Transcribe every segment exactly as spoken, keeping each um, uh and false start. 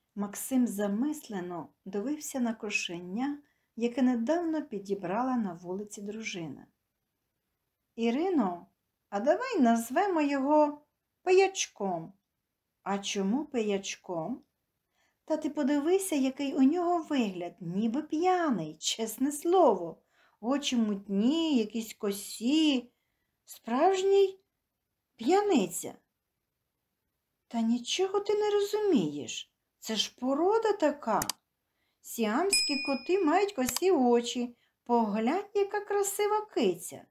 Максим замислено дивився на кошеня, яке недавно підібрала на вулиці дружина. «Ірино, а давай назвемо його Пиячком». «А чому Пиячком?» «Та ти подивися, який у нього вигляд, ніби п'яний, чесне слово. Очі мутні, якісь косі, справжній п'яниця». «Та нічого ти не розумієш. Це ж порода така. Сіамські коти мають косі очі. Поглянь, яка красива киця».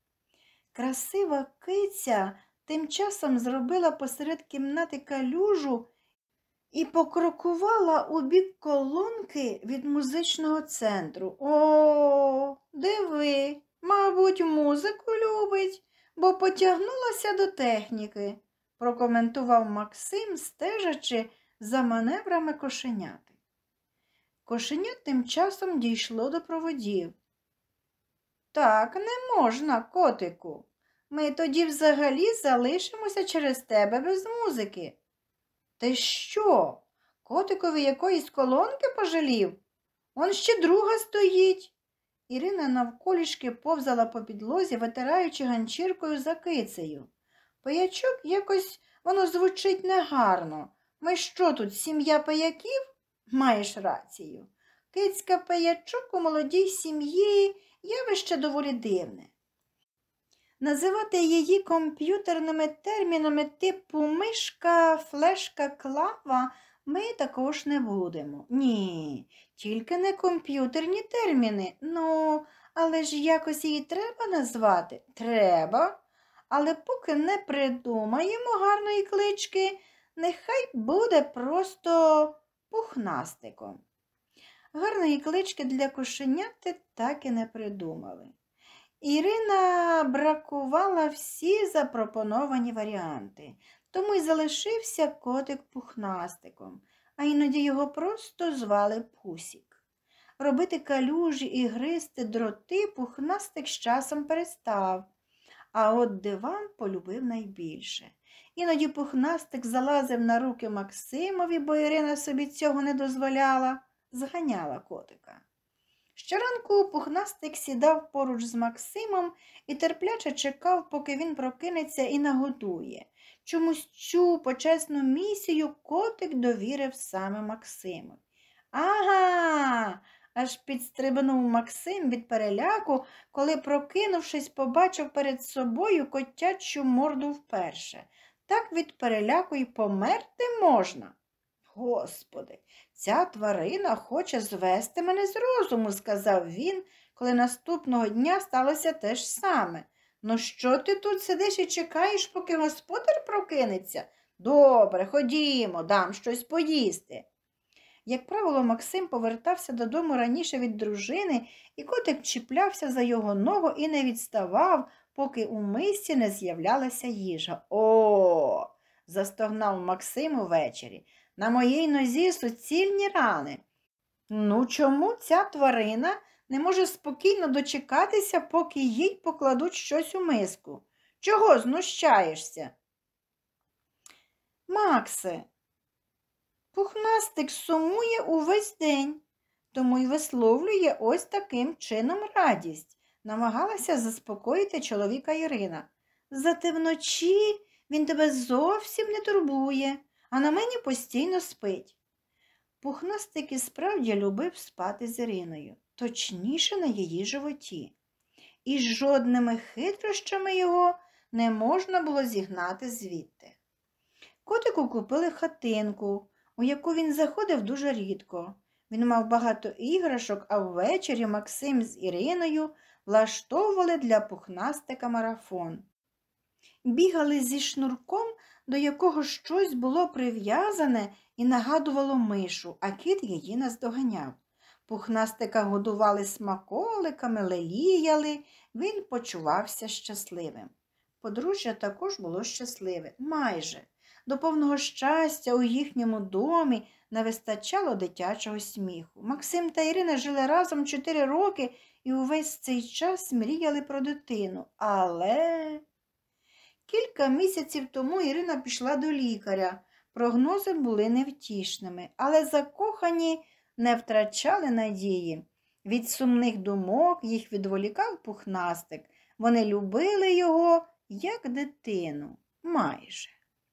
Красива киця тим часом зробила посеред кімнати калюжу і покрокувала у бік колонки від музичного центру. «О, диви, мабуть, музику любить, бо потягнулася до техніки», прокоментував Максим, стежачи за маневрами кошеняти. Кошеня тим часом дійшло до проводів. «Так не можна, котику. Ми тоді взагалі залишимося через тебе без музики». «Ти що, котикові якоїсь колонки пожалів? Он ще друга стоїть». Ірина навколішки повзала по підлозі, витираючи ганчіркою за кицею. «Пиячок якось воно звучить негарно. Ми що тут, сім'я пияків?» «Маєш рацію. Кицька Пиячок у молодій сім'ї явище доволі дивне. Називати її комп'ютерними термінами типу мишка, флешка, клава ми також не будемо. Ні, тільки не комп'ютерні терміни. Ну, але ж якось її треба назвати? Треба. Але поки не придумаємо гарної клички, нехай буде просто пухнастиком». Гарної клички для кошеняти так і не придумали. Ірина бракувала всі запропоновані варіанти, тому й залишився котик пухнастиком, а іноді його просто звали Пусік. Робити калюжі і гризти дроти пухнастик з часом перестав, а от диван полюбив найбільше. Іноді пухнастик залазив на руки Максимові, бо Ірина собі цього не дозволяла, зганяла котика. Щоранку пухнастик сідав поруч з Максимом і терпляче чекав, поки він прокинеться і нагодує. Чомусь цю почесну місію котик довірив саме Максиму. «Ага!» – аж підстрибнув Максим від переляку, коли, прокинувшись, побачив перед собою котячу морду вперше. Так від переляку й померти можна. «Господи, ця тварина хоче звести мене з розуму», – сказав він, коли наступного дня сталося те ж саме. «Ну що ти тут сидиш і чекаєш, поки господар прокинеться? Добре, ходімо, дам щось поїсти». Як правило, Максим повертався додому раніше від дружини, і котик чіплявся за його ногу і не відставав, поки у мисці не з'являлася їжа. «О!» – застогнав Максим увечері. «На моїй нозі суцільні рани. Ну чому ця тварина не може спокійно дочекатися, поки їй покладуть щось у миску? Чого знущаєшся?» «Максе, пухнастик сумує увесь день, тому й висловлює ось таким чином радість», – намагалася заспокоїти чоловіка Ірина. «Зате вночі він тебе зовсім не турбує, а на мені постійно спить». Пухнастик і справді любив спати з Іриною, точніше на її животі. І жодними хитрощами його не можна було зігнати звідти. Котику купили хатинку, у яку він заходив дуже рідко. Він мав багато іграшок, а ввечері Максим з Іриною влаштовували для пухнастика марафон. Бігали зі шнурком, до якого щось було прив'язане і нагадувало мишу, а кіт її наздоганяв. Пухнастика годували смаколиками, леліяли, він почувався щасливим. Подружжя також було щасливе, майже. До повного щастя у їхньому домі не вистачало дитячого сміху. Максим та Ірина жили разом чотири роки і увесь цей час мріяли про дитину. Але... Кілька місяців тому Ірина пішла до лікаря, Прогнози були невтішними, але закохані не втрачали надії. Від сумних думок їх відволікав Пухнастик. Вони любили його, як дитину, майже.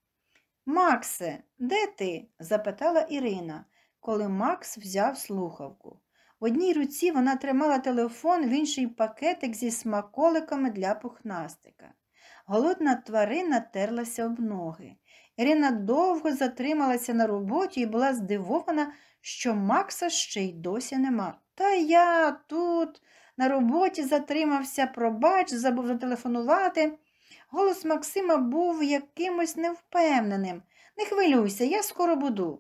«Максе, де ти?» – запитала Ірина, коли Макс взяв слухавку. В одній руці вона тримала телефон, в іншій пакетик зі смаколиками для Пухнастика. Голодна тварина терлася об ноги. Ірина довго затрималася на роботі і була здивована, що Макса ще й досі нема. «Та я тут на роботі затримався, пробач, забув зателефонувати». Голос Максима був якимось невпевненим. «Не хвилюйся, я скоро буду».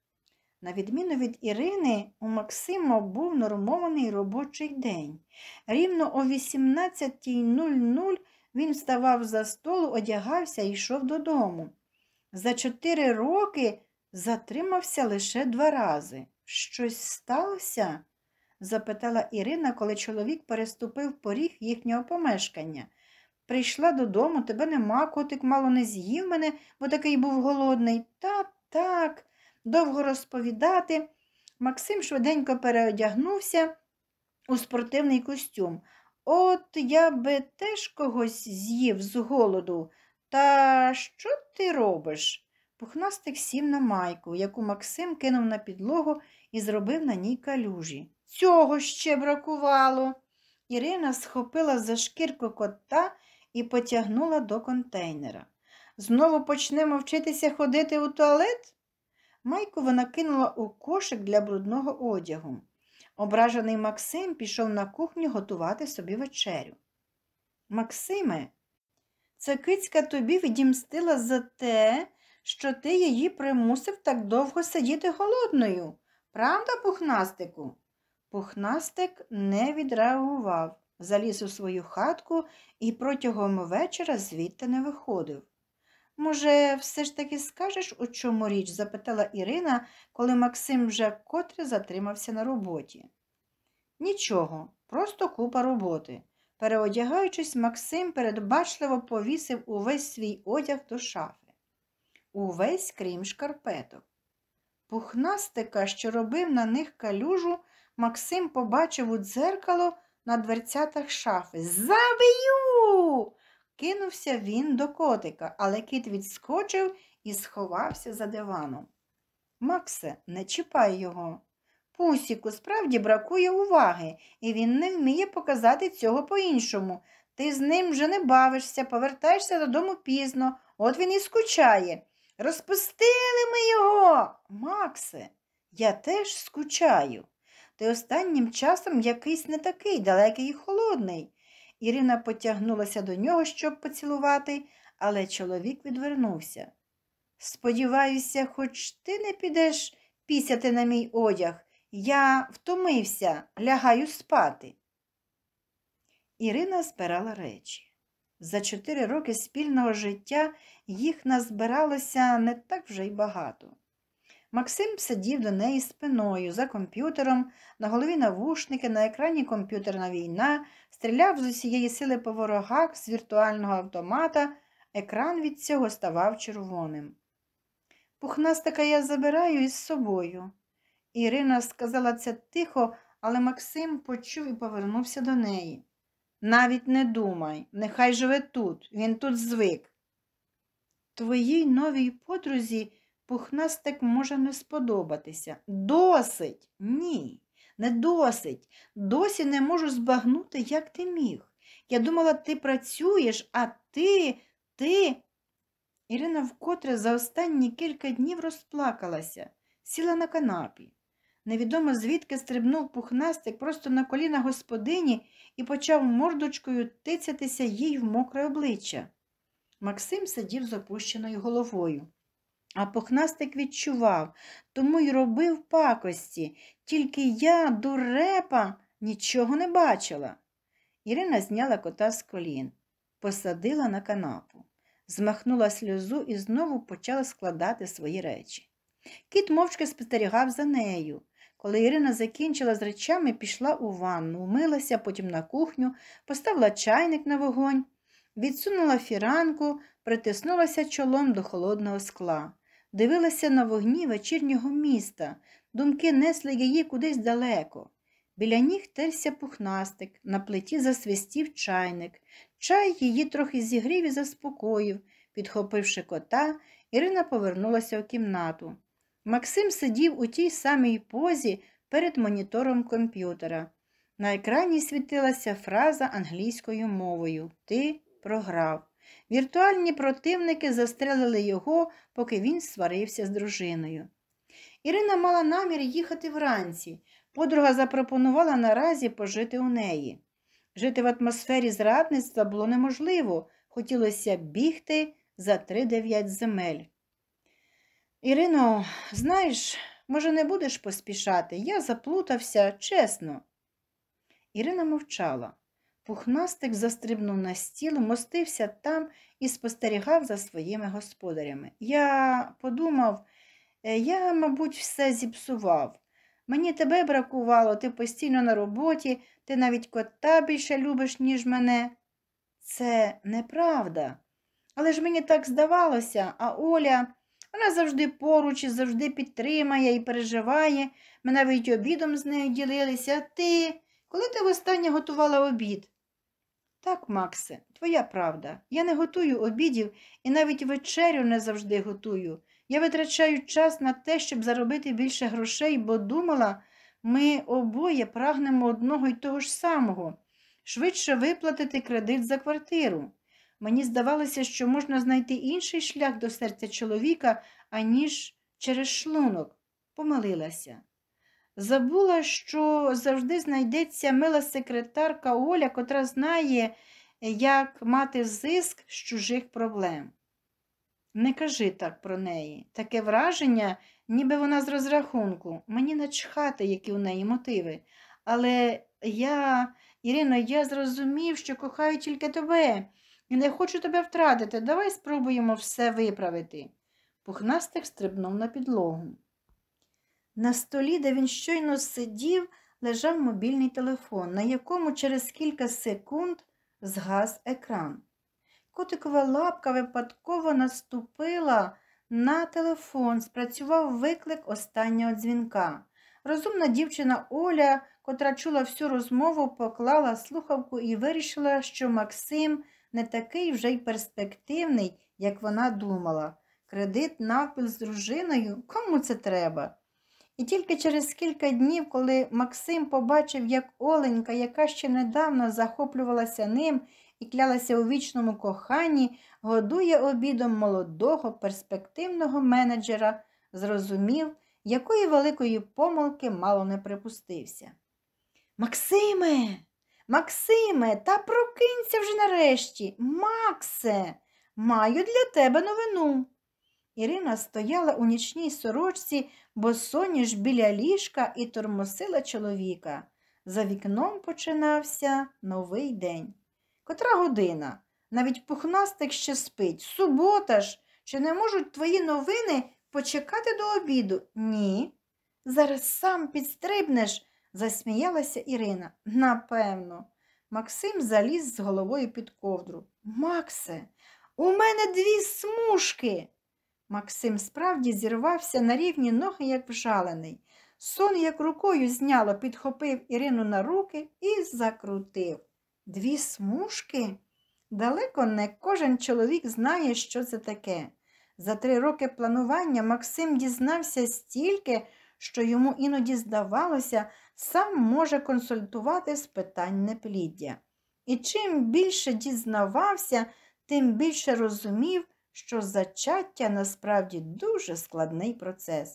На відміну від Ірини, у Максима був нормований робочий день. Рівно о вісімнадцятій нуль нуль він вставав за столу, одягався і йшов додому. За чотири роки затримався лише два рази. «Щось сталося?» – запитала Ірина, коли чоловік переступив поріг їхнього помешкання. «Прийшла додому, тебе нема, котик мало не з'їв мене, бо такий був голодний». «Та так». Довго розповідати. Максим швиденько переодягнувся у спортивний костюм. «От я би теж когось з'їв з голоду. Та що ти робиш?» Пухнастик сів на майку, яку Максим кинув на підлогу і зробив на ній калюжі. «Цього ще бракувало!» Ірина схопила за шкірку кота і потягнула до контейнера. «Знову почнемо вчитися ходити у туалет?» Майку вона кинула у кошик для брудного одягу. Ображений Максим пішов на кухню готувати собі вечерю. «Максиме, це кицька тобі відімстила за те, що ти її примусив так довго сидіти голодною. Правда, Пухнастику?» Пухнастик не відреагував, заліз у свою хатку і протягом вечора звідти не виходив. «Може, все ж таки скажеш, у чому річ?» – запитала Ірина, коли Максим вже вкотре затримався на роботі. «Нічого, просто купа роботи». Переодягаючись, Максим передбачливо повісив увесь свій одяг до шафи. Увесь, крім шкарпеток. Пухнастика, що робив на них калюжу, Максим побачив у дзеркало на дверцятах шафи. «Забию!» Кинувся він до котика, але кіт відскочив і сховався за диваном. «Максе, не чіпай його. Пусіку справді бракує уваги, і він не вміє показати цього по-іншому. Ти з ним вже не бавишся, повертаєшся додому пізно, от він і скучає. Розпустили ми його!» «Максе, я теж скучаю. Ти останнім часом якийсь не такий далекий і холодний». Ірина потягнулася до нього, щоб поцілувати, але чоловік відвернувся. «Сподіваюся, хоч ти не підеш пісяти на мій одяг. Я втомився, лягаю спати». Ірина збирала речі. За чотири роки спільного життя їх назбиралося не так вже й багато. Максим сидів до неї спиною, за комп'ютером, на голові навушники, на екрані комп'ютерна війна, стріляв з усієї сили по ворогах з віртуального автомата, екран від цього ставав червоним. «Пухнастика я забираю із собою». Ірина сказала це тихо, але Максим почув і повернувся до неї. «Навіть не думай, нехай живе тут, він тут звик». «Твоїй новій подрузі Пухнастик може не сподобатися». «Досить!» «Ні, не досить. Досі не можу збагнути, як ти міг. Я думала, ти працюєш, а ти, ти...» Ірина вкотре за останні кілька днів розплакалася, сіла на канапі. Невідомо звідки стрибнув Пухнастик просто на коліна господині і почав мордочкою тицятися їй в мокре обличчя. Максим сидів з опущеною головою. А Пухнастик відчував, тому й робив пакості, тільки я, дурепа, нічого не бачила. Ірина зняла кота з колін, посадила на канапу, змахнула сльозу і знову почала складати свої речі. Кіт мовчки спостерігав за нею. Коли Ірина закінчила з речами, пішла у ванну, вмилася, потім на кухню, поставила чайник на вогонь, відсунула фіранку, притиснулася чолом до холодного скла. дивилася на вогні вечірнього міста. Думки несли її кудись далеко. Біля ніг терся пухнастик, на плиті засвистів чайник. Чай її трохи зігрів і заспокоїв. Підхопивши кота, Ірина повернулася у кімнату. Максим сидів у тій самій позі перед монітором комп'ютера. На екрані світилася фраза англійською мовою «Ти програв». Віртуальні противники застрелили його, поки він сварився з дружиною. Ірина мала намір їхати вранці. Подруга запропонувала наразі пожити у неї. Жити в атмосфері зрадництва було неможливо. Хотілося бігти за три-дев'ять земель. «Ірино, знаєш, може, не будеш поспішати? Я заплутався, чесно». Ірина мовчала. Пухнастик застрибнув на стіл, мостився там і спостерігав за своїми господарями. «Я подумав, я, мабуть, все зіпсував. Мені тебе бракувало, ти постійно на роботі, ти навіть кота більше любиш, ніж мене». «Це неправда. Але ж мені так здавалося, а Оля, вона завжди поруч і завжди підтримає і переживає. Ми навіть обідом з нею ділилися. А ти, коли ти востаннє готувала обід?» «Так, Максе, твоя правда. Я не готую обідів і навіть вечерю не завжди готую. Я витрачаю час на те, щоб заробити більше грошей, бо думала, ми обоє прагнемо одного й того ж самого – швидше виплатити кредит за квартиру. Мені здавалося, що можна знайти інший шлях до серця чоловіка, аніж через шлунок. Помилилася. Забула, що завжди знайдеться мила секретарка Оля, котра знає, як мати зиск з чужих проблем. Не кажи так про неї. Таке враження, ніби вона з розрахунку. Мені начхати, які у неї мотиви. Але я, Ірино, я зрозумів, що кохаю тільки тебе. І не хочу тебе втратити. Давай спробуємо все виправити». Пухнастик стрибнув на підлогу. На столі, де він щойно сидів, лежав мобільний телефон, на якому через кілька секунд згас екран. Котикова лапка випадково наступила на телефон, спрацював виклик останнього дзвінка. Розумна дівчина Оля, котра чула всю розмову, поклала слухавку і вирішила, що Максим не такий вже й перспективний, як вона думала. Кредит навпіл з дружиною? Кому це треба? І тільки через кілька днів, коли Максим побачив, як Оленька, яка ще недавно захоплювалася ним і клялася у вічному коханні, годує обідом молодого, перспективного менеджера, зрозумів, якої великої помилки мало не припустився. «Максиме! Максиме, та прокинься вже нарешті! Максе! Маю для тебе новину!» Ірина стояла у нічній сорочці, босоніж біля ліжка і тормосила чоловіка. За вікном починався новий день. Котра година? Навіть пухнастик ще спить. Субота ж. Чи не можуть твої новини почекати до обіду? Ні. Зараз сам підстрибнеш, засміялася Ірина. Напевно. Максим заліз з головою під ковдру. Максе, у мене дві смужки. Максим справді зірвався на рівні ноги, як вжалений. Сон як рукою зняло, підхопив Ірину на руки і закрутив. Дві смужки? Далеко не кожен чоловік знає, що це таке. За три роки планування Максим дізнався стільки, що йому іноді здавалося, сам може консультувати з питань непліддя. І чим більше дізнавався, тим більше розумів, що зачаття насправді дуже складний процес.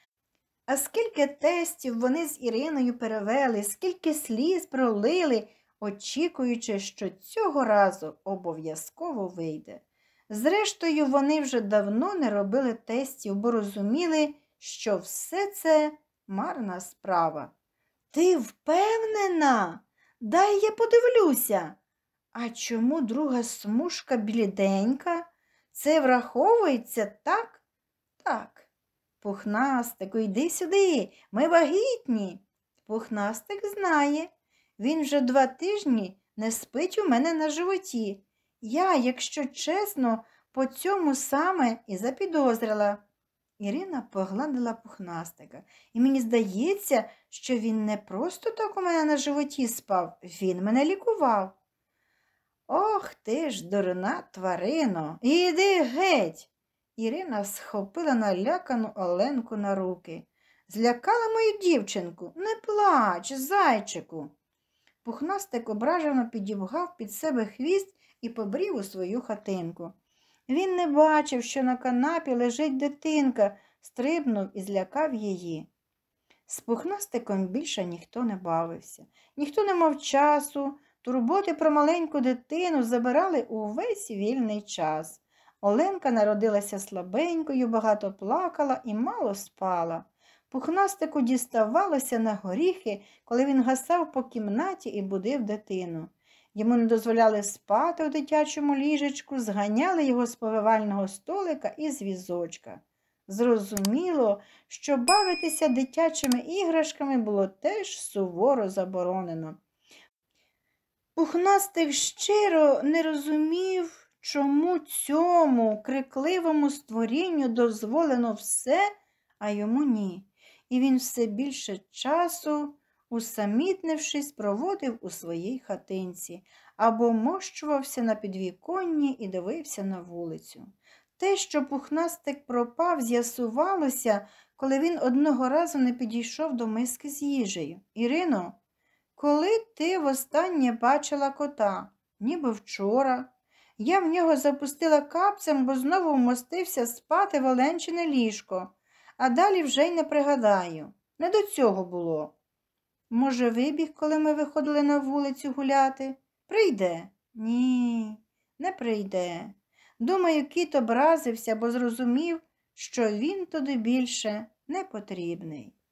А скільки тестів вони з Іриною перевели, скільки сліз пролили, очікуючи, що цього разу обов'язково вийде. Зрештою, вони вже давно не робили тестів, бо розуміли, що все це марна справа. «Ти впевнена? Дай я подивлюся. А чому друга смужка бліденька? Це враховується, так?» «Так. Пухнастику, йди сюди, ми вагітні». Пухнастик знає. Він вже два тижні не спить у мене на животі. Я, якщо чесно, по цьому саме і запідозрила. Ірина погладила пухнастика. І мені здається, що він не просто так у мене на животі спав, він мене лікував. Ох ти ж, дурна тварино, іди геть. Ірина схопила налякану Оленку на руки. Злякала мою дівчинку. Не плач, зайчику. Пухнастик ображено підібгав під себе хвіст і побрів у свою хатинку. Він не бачив, що на канапі лежить дитинка, стрибнув і злякав її. З пухнастиком більше ніхто не бавився, ніхто не мав часу, турботи про маленьку дитину забирали увесь вільний час. Оленка народилася слабенькою, багато плакала і мало спала. Пухнастику діставалося на горіхи, коли він гасав по кімнаті і будив дитину. Йому не дозволяли спати у дитячому ліжечку, зганяли його з повивального столика і з візочка. Зрозуміло, що бавитися дитячими іграшками було теж суворо заборонено. Пухнастик щиро не розумів, чому цьому крикливому створінню дозволено все, а йому ні. І він все більше часу, усамітнившись, проводив у своїй хатинці або мощувався на підвіконні і дивився на вулицю. Те, що пухнастик пропав, з'ясувалося, коли він одного разу не підійшов до миски з їжею. «Ірино, коли ти востаннє бачила кота?» «Ніби вчора. Я в нього запустила капцем, бо знову вмостився спати в Оленчине ліжко, а далі вже й не пригадаю. Не до цього було». «Може, вибіг, коли ми виходили на вулицю гуляти? Прийде?» «Ні, не прийде. Думаю, кіт образився, бо зрозумів, що він туди більше не потрібний».